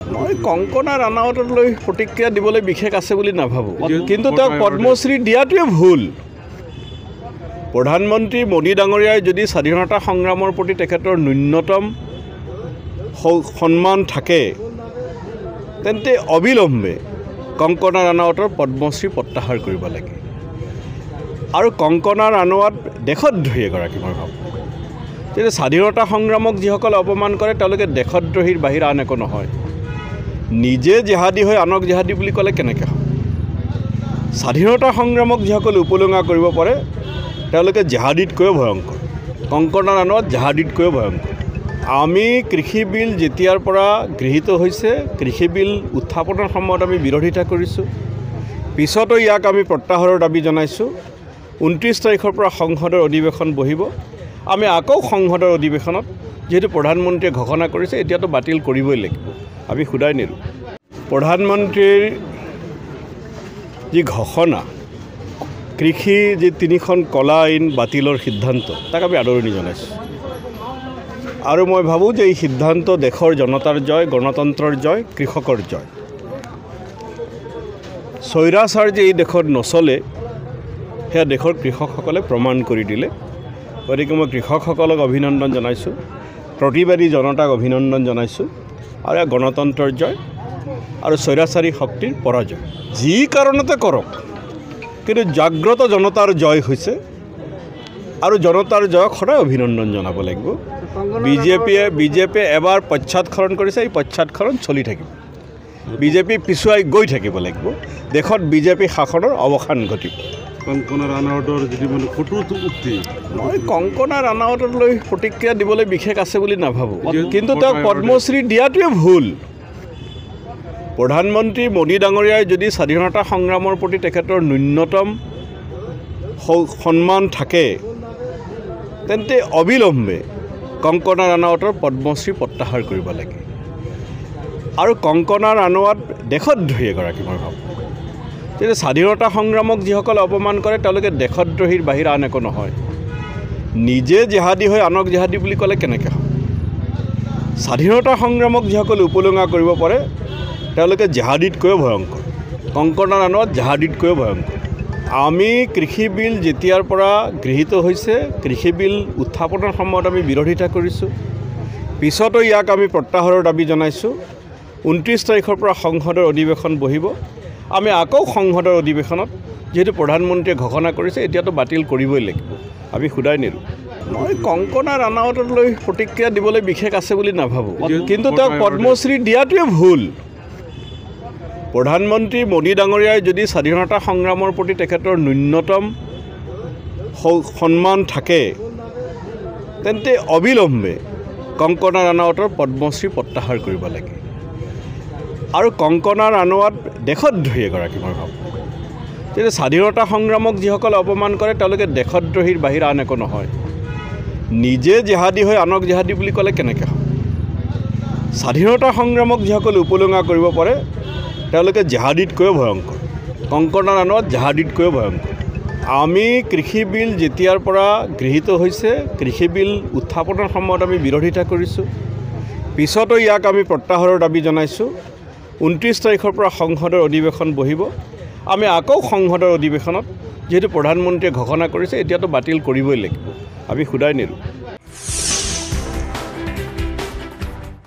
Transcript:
মই কংকনা ৰাণাৱতলৈ প্ৰতিক্ৰিয়া দিবলৈ বিশেষ আছে বুলি নাভাবোঁ, কিন্তু তেওঁক পদ্মশ্ৰী দিয়াটোৱে ভুল। প্ৰধানমন্ত্ৰী মোদী ডাঙৰীয়াই যদি স্বাধীনতা সংগ্ৰামৰ প্ৰতি তেখেতৰ ন্যূনতম সন্মান থাকে তেন্তে অবিলম্বে কংকনা ৰাণাৱতৰ পদ্মশ্ৰী প্ৰত্যাহাৰ কৰিব লাগে। আৰু কংকনা ৰাণাৱত দেশদ্ৰোহী এগৰাকী মই ভাবোঁ। তেতিয়া স্বাধীনতা সংগ্ৰামক যিসকলে অপমান কৰে তেওঁলোকে দেশদ্ৰোহীৰ বাহিৰে আন একো নহয়। নিজে জেহাদী হৈ আনক জেহাদী বুলি ক'লে কেনেকৈ হয়? স্বাধীনতা সংগ্ৰামক যিসকলে উপলুঙা কৰিব পাৰে তেওঁলোকে জেহাদীতকৈও ভয়ংকৰ। কংকনা ৰাণাৱত জেহাদীতকৈও ভয়ংকৰ। আমি কৃষি বিল যেতিয়াৰ পৰা গৃহীত হৈছে, কৃষি বিল উত্থাপনৰ সময়ত আমি বিৰোধিতা কৰিছোঁ, পিছতো ইয়াক আমি প্ৰত্যাহাৰৰ দাবী জনাইছোঁ। 29 তাৰিখৰ পৰা সংসদৰ অধিৱেশন বহিব। আমি আকৌ সংসদৰ অধিৱেশনত যেহেতু প্ৰধানমন্ত্ৰীয়ে ঘোষণা কৰিছে এতিয়াতো বাতিল কৰিবই লাগিব, আমি শুদাই নিদিওঁ। প্ৰধানমন্ত্ৰীৰ যি ঘোষণা, কৃষি যি 3খন কলা আইন বাতিলৰ সিদ্ধান্ত, তাক আমি আদৰণি জনাইছোঁ। আৰু মই ভাবোঁ যে এই সিদ্ধান্ত দেশৰ জনতাৰ জয়, গণতন্ত্ৰৰ জয়, কৃষকৰ জয়। স্বৈৰাচাৰ যে এই দেশত নচলে সেয়া দেশৰ কৃষকসকলে প্ৰমাণ কৰি দিলে। গতিকে মই কৃষকসকলক অভিনন্দন জনাইছোঁ, প্ৰতিবাদী জনতাক অভিনন্দন জনাইছোঁ। আৰু এয়া গণতন্ত্ৰৰ জয় আৰু স্বৈৰাচাৰী শক্তিৰ পৰাজয়। যি কাৰণতে কৰক, কিন্তু জাগ্ৰত জনতাৰ জয় হৈছে আৰু জনতাৰ জয়ক সদায় অভিনন্দন জনাব লাগিব। বিজেপিয়ে এবাৰ পশ্চাদখৰণ কৰিছে, এই পশ্চাদখৰণ চলি থাকিব। বিজেপি পিছুৱাই গৈ থাকিব লাগিব। দেশত বিজেপি শাসনৰ অৱসান ঘটিব। কংকনা ৰাণাৱতৰ যদি মানে ফটো উঠি মই কংকনা ৰাণাৱতলৈ প্ৰতিক্ৰিয়া দিবলৈ বিশেষ আছে বুলি নাভাবোঁ, কিন্তু তেওঁক পদ্মশ্ৰী দিয়াটোৱে ভুল। প্ৰধানমন্ত্ৰী মোদী ডাঙৰীয়াই যদি স্বাধীনতা সংগ্ৰামৰ প্ৰতি তেখেতৰ ন্যূনতম সন্মান থাকে তেন্তে অবিলম্বে কংকনা ৰাণাৱতৰ পদ্মশ্ৰী প্ৰত্যাহাৰ কৰিব লাগে। আৰু কংকনা ৰাণাৱত দেশদ্ৰোহী এগৰাকী মই ভাবোঁ। তেতিয়া স্বাধীনতা সংগ্ৰামক যিসকলে অপমান কৰে তেওঁলোকে দেশদ্ৰোহীৰ বাহিৰে আন একো নহয়। নিজে জেহাদী হৈ আনক জেহাদী বুলি ক'লে কেনেকৈ হয়? স্বাধীনতা সংগ্ৰামক যিসকলে উপলুঙা কৰিব পাৰে তেওঁলোকে জেহাদীতকৈও ভয়ংকৰ। কংকনা ৰাণাৱত জেহাদীতকৈও ভয়ংকৰ। আমি কৃষি বিল যেতিয়াৰ পৰা গৃহীত হৈছে, কৃষি বিল উত্থাপনৰ সময়ত আমি বিৰোধিতা কৰিছোঁ, পিছতো ইয়াক আমি প্ৰত্যাহাৰৰ দাবী জনাইছোঁ। 29 তাৰিখৰ পৰা সংসদৰ অধিৱেশন বহিব। আমি আকৌ সংসদৰ অধিৱেশনত যেহেতু প্ৰধানমন্ত্ৰীয়ে ঘোষণা কৰিছে এতিয়াতো বাতিল কৰিবই লাগিব, আমি শুদাই নিদিওঁ। মই কংকনা ৰাণাৱতলৈ প্ৰতিক্ৰিয়া দিবলৈ বিশেষ আছে বুলি নাভাবোঁ, কিন্তু তেওঁক পদ্মশ্ৰী দিয়াটোৱে ভুল। প্ৰধানমন্ত্ৰী মোদী ডাঙৰীয়াই যদি স্বাধীনতা সংগ্ৰামৰ প্ৰতি তেখেতৰ ন্যূনতম সন্মান থাকে তেন্তে অবিলম্বে কংকনা ৰাণাৱতৰ পদ্মশ্ৰী প্ৰত্যাহাৰ কৰিব লাগে। আৰু কংকনা ৰাণাৱত দেশদ্ৰোহী এগৰাকী মই ভাবোঁ। তেতিয়া স্বাধীনতা সংগ্ৰামক যিসকলে অপমান কৰে তেওঁলোকে দেশদ্ৰোহীৰ বাহিৰে আন একো নহয়। নিজে জেহাদী হৈ আনক জেহাদী বুলি ক'লে কেনেকৈ হয়? স্বাধীনতা সংগ্ৰামক যিসকলে উপলুঙা কৰিব পাৰে তেওঁলোকে জেহাদীতকৈও ভয়ংকৰ। কংকনা ৰাণাৱত জেহাদীতকৈও ভয়ংকৰ। আমি কৃষি বিল যেতিয়াৰ পৰা গৃহীত হৈছে, কৃষি বিল উত্থাপনৰ সময়ত আমি বিৰোধিতা কৰিছোঁ, পিছতো ইয়াক আমি প্ৰত্যাহাৰৰ দাবী জনাইছোঁ। 29 তাৰিখৰ পৰা সংসদৰ অধিৱেশন বহিব। আমি আকৌ সংসদৰ অধিৱেশনত যেহেতু প্ৰধানমন্ত্ৰীয়ে ঘোষণা কৰিছে এতিয়াতো বাতিল কৰিবই লাগিব, আমি শুদাই নিদিওঁ।